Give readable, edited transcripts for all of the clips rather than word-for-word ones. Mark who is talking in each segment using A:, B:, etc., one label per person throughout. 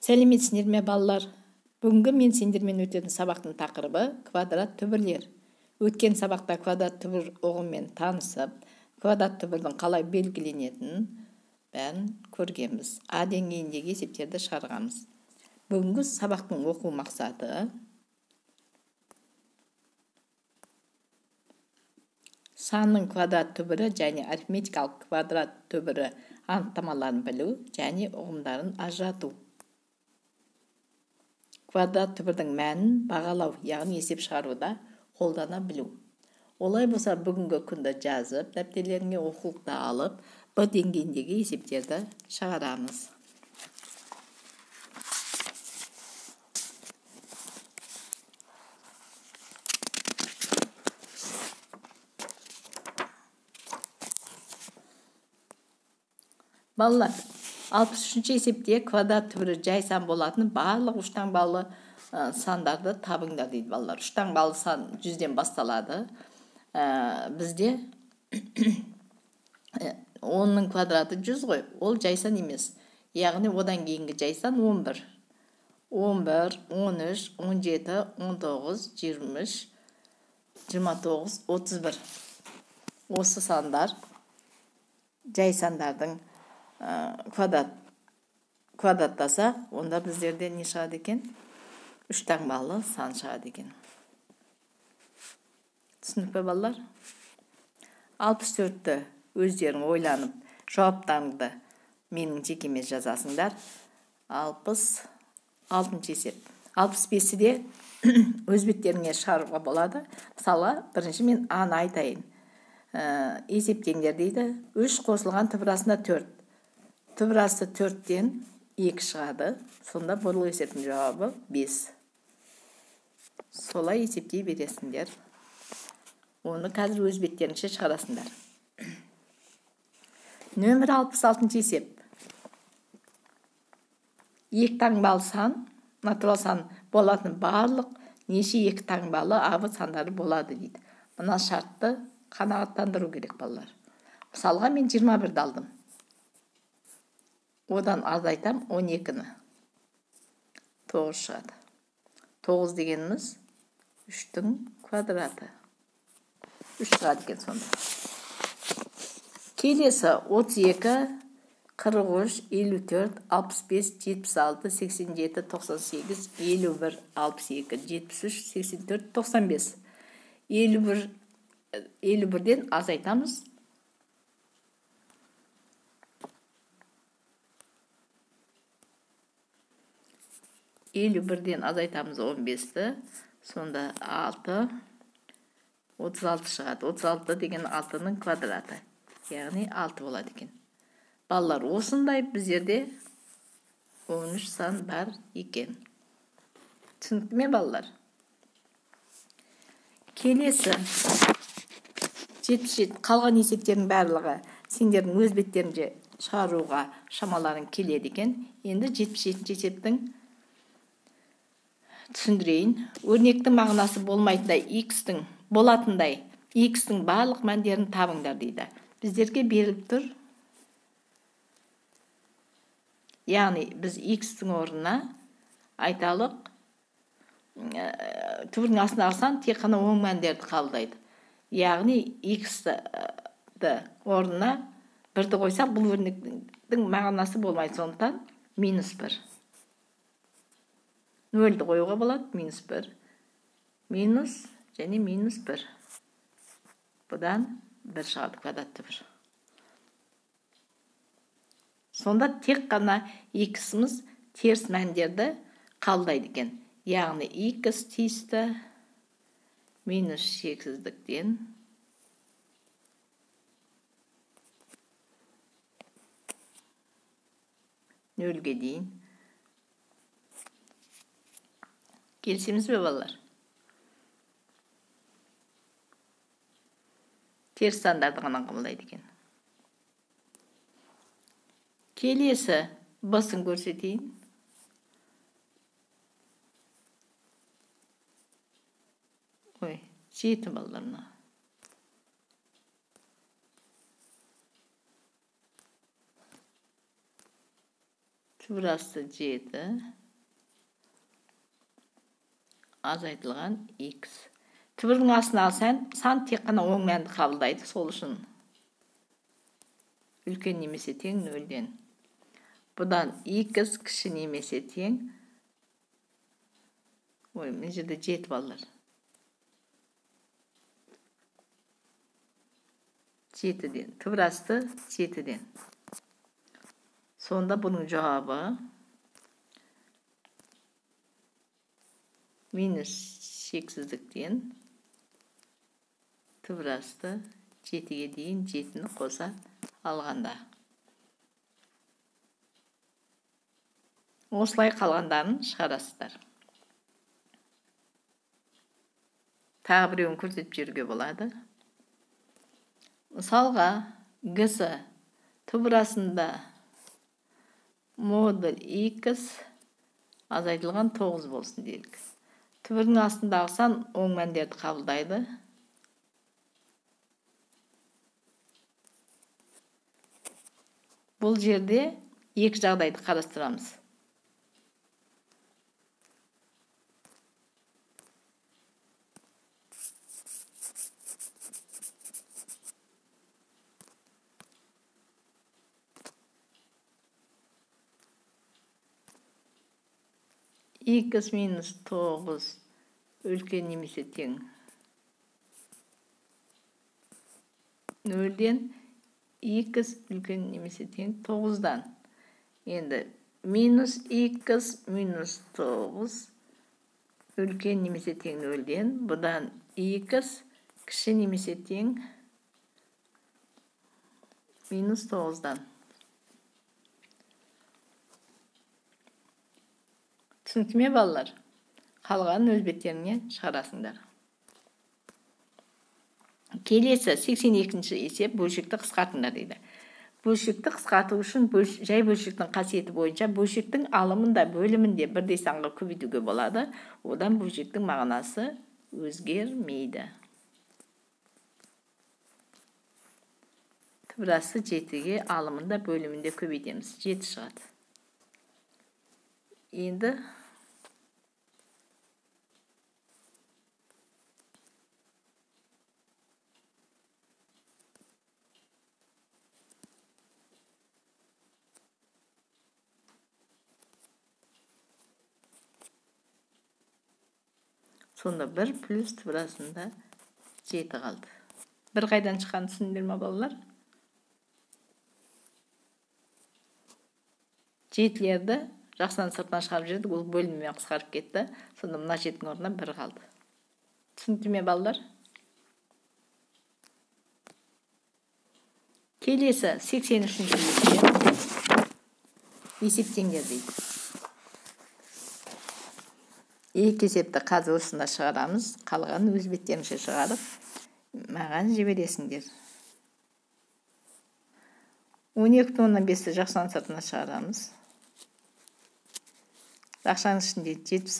A: Сәлеметсіздер ме балалар? Бүгінгі мен сендермен өтетін сабақтың тақырыбы квадрат түбірлер. Өткен сабақта квадрат түбір ұғымымен танысып, квадрат түбірдің қалай белгіленетінін бәрін көргенбіз. А деңгейіндегі есептерді шығарғанбыз. Бүгінгі сабақтың оқу мақсаты санның квадрат түбірі және арифметикалық квадрат түбірі анықтамаларын білу және ұғымдарын ажырату. Квадрат түбірдің мәнін бағалау, яғни есеп шығаруда қолдана білу. Олай болса, бүгінгі күнді жазып, дәптерлеріңе оқулықты алып, Б деңгейіндегі есептерді шығарамыз. Балалар, 63-ші есепте квадрат түбірі жай сан болатын барлық үш таңбалы сандарды табыңдар дейді балалар. Үш таңбалы сан 100-ден басталады. Бізде 10-ның квадраты 100 ғой, ол жай сан емес. Яғни одан кейінгі жай сан 11. 11, 13, 17, 19, 23, 29, 31. Осы сандар жай сандардың квадраттаса, онда біздерде не шығады екен? Үш таңбалы сан шығады екен. Түсінік пе балалар? 64-ті өздерің ойланып, жауаптарыңды менің жекеме жазасыңдар. 66-шы есеп. 65-і де өз беттеріңе шығаруға болады. Мысалы, бірінші мен аны айтайын. Есептеңдер дейді. 3 қосылған түбірасында 4. Түбірасы 4-тен 2 шығады. Сонда бұл есептің жауабы 5. Солай есептей бересіңдер. Оны қазір өз беттеріңше шығарасыңдар. Нөмір 66-шы есеп. 2 таңбалы сан, натурал сан болатын барлық неше 2 таңбалы абы сандары болады дейді. Мына шартты қанағаттандыру керек балалар. Мысалға мен 21-ді алдым. Одан азайтам 12-ні. 9 шығады. 9 дегеніміз 3-тің квадраты. 3 шығады екен сонда. Келесі 32, 43, 54, 65, 76, 87, 98, 51, 62, 73, 84, 95. 51-ден азайтамыз. 51-ден азайтамыз 15-ті. Сонда 6, 36 шығады. 36 деген 6-ның квадраты. Яғни 6 болады екен. Балалар, осындай біздерде 13 сан бар екен. Түсінікті ме балалар? Келесі 77 қалған есептердің барлығы сендердің өз беттеріңде шығаруға шамаларың келеді екен. Енді 77 есептің түсіндірейін. Өрнектің мағынасы болмайтындай x-тің болатындай x-тің барлық мәндерін табыңдар дейді. Біздерге беріліп тұр. Яғни біз x-тің орнына айталық түбірдің астына алсаң тек қана оң мәндерді қабылдайды. Яғни x-ті орнына 1-ді қойсақ, бұл өрнектің мағынасы болмайды, сондықтан -1. 0-ді қоюға болады, -1. Минус және -1. Бұдан 1 шығады квадрат түбір. Сонда тек қана x-іміз теріс мәндерді қабылдайды екен. Яғни x тиісті минус шексіздіктен нөлге дейін. Келісеміз бе балалар? Теріс сандарды ғана қабылдайды екен. Келесі Б-сын көрсетейін. Ой, 7 балаларына. түбір асты 7 азайтылған x. Түбірдің астына алсаң, сан тек қана оң мәнді қабылдайды, сол үшін үлкен немесе тең 0-ден. Бұдан x кіші немесе тең, мен жерде 7 балалар. 7-ден, түбір асты 7-ден. Сонда бұның жауабы минус шексіздіктен түбір асты 7-ге дейін 7-ні қоса алғанда. Осылай қалғандарын шығарасыздар. Тағы біреуін көрсетіп жіберуге болады. Мысалға, g-сі түбір астында модуль x азайтылған 9 болсын делік. Түбірдің астындағы сан оң мәндерді қабылдайды. Бұл жерде екі жағдайды қарастырамыз. x минус 9 үлкен немесе тең 0-ден x үлкен немесе тең 9-дан. Енді минус x минус 9 үлкен немесе тең 0-ден. Бұдан x кіші немесе тең минус 9-дан. Түсінікті ме балалар? Қалғанын өз беттеріңе шығарасыңдар. Келесі 82-ші есеп бөлшекті қысқартыңдар дейді. Бөлшекті қысқарту үшін жай бөлшектің қасиеті бойынша бөлшектің алымында бөлімінде бірдей санға көбейтуге болады. Одан бөлшектің мағынасы өзгермейді. Түбір асты 7-ге алымында бөлімінде көбейтеміз. 7 шығады. Енді сонда 1 плюс түбір астында 7 қалды. Бір қайдан шыққанын түсіндіңдер ме балалар? 7-лерді жақсынан сыртынан шығарып жібердік, ол бөліммен қысқарып кетті. Сонда мына 7-дің орнына 1 қалды. Түсінікті ме балалар? Келесі 83-ші есептеңдер дейді. Екі есепті қазір осында шығарамыз. Қалғанын өз беттеріңше шығарып, маған жібересіңдер. 12,5-ті жақшаның сыртына шығарамыз. Жақшаның ішінде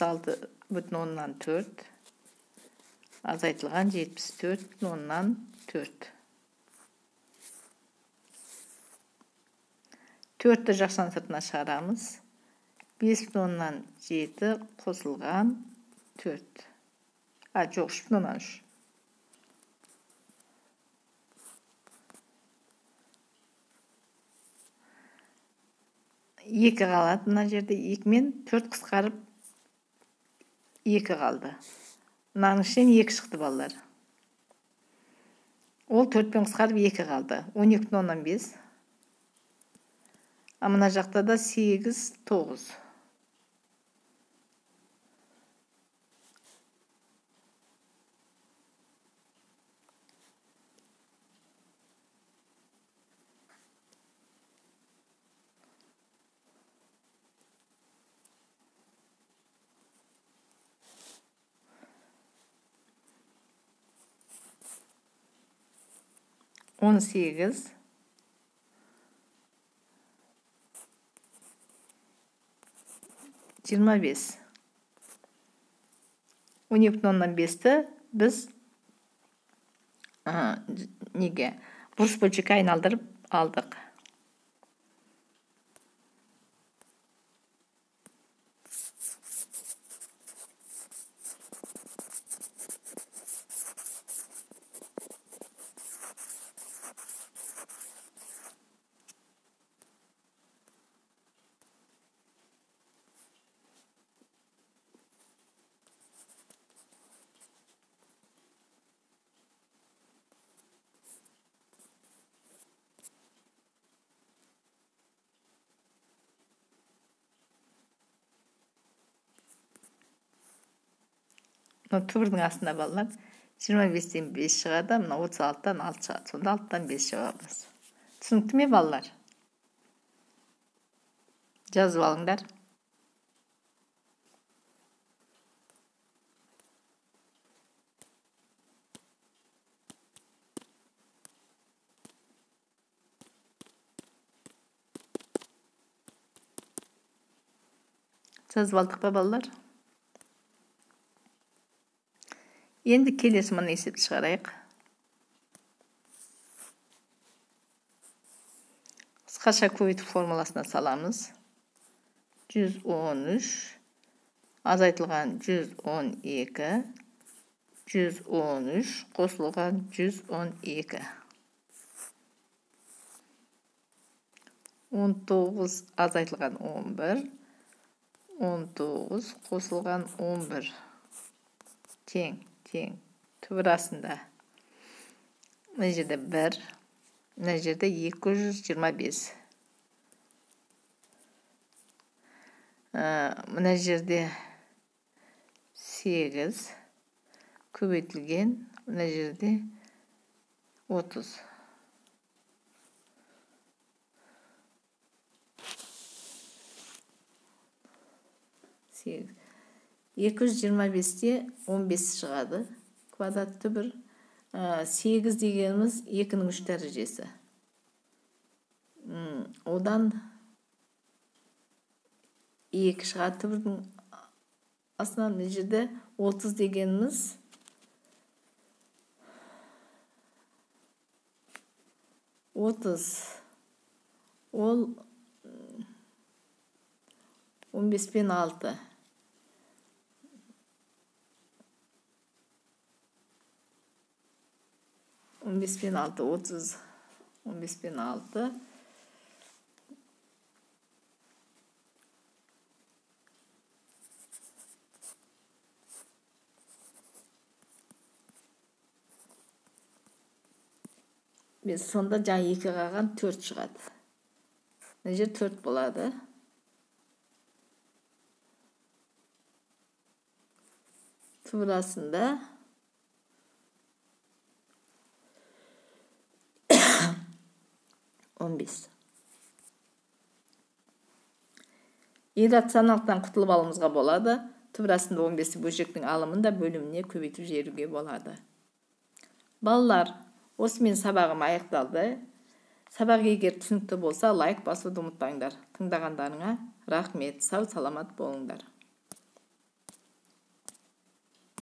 A: 76,4 азайтылған 74,4. 4-ті жақшаның сыртына шығарамыз. 5,7 қосылған 4. Жоқ, 3,3. 2 қалады. Мына жерде 2 мен 4 қысқарып 2 қалды. Мынаның ішінен 2 шықты балалар. Ол 4 пен қысқарып 2 қалды. 12,5. А мына жақта да 8, 9. On 8 25. 12,5-ті біз неге? Бұрыш бөлшекке айналдырып алдық. түбірдің астында балалар 25-тен 5 шығады, мына 36-тан 6 шығады. Сонда 6-тан 5 шығамыз. Түсінікті ме балалар? Жазып алыңдар. Жазып алдық па балалар? Енді келесі мұны есепті шығарайық. Қысқаша көбейту формуласына саламыз. 113 азайтылған 112, 113 қосылған 112. 19 азайтылған 11, 19 қосылған 11. Тең. Түбір астында. Мына жерде 1, мына жерде 225. Мына жерде 8 көбейтілген, мына жерде 30. Сегіз. 225-те 15 шығады. Квадрат түбір. 8 дегеніміз 2-ның 3 дәрежесі. Одан 2 шығады түбірдің астынан. Мына жерде 30 дегеніміз 30. Ол 15 пен 6. 15 пен 6, 30. 15 пен 6. Біз сонда жаңа 2 қалған 4 шығады. Мына жер 4 болады. Турасында 15. Иррационалдықтан құтылып алуымызға болады. Турасында 15 бөлшектің алымын да бөліміне көбейтіп жіберуге болады. Балалар, осымен сабағым аяқталды. Сабақ егер түсінікті болса, лайк басуды ұмытпаңдар. Тыңдағандарыңа рахмет. Сау саламат болыңдар.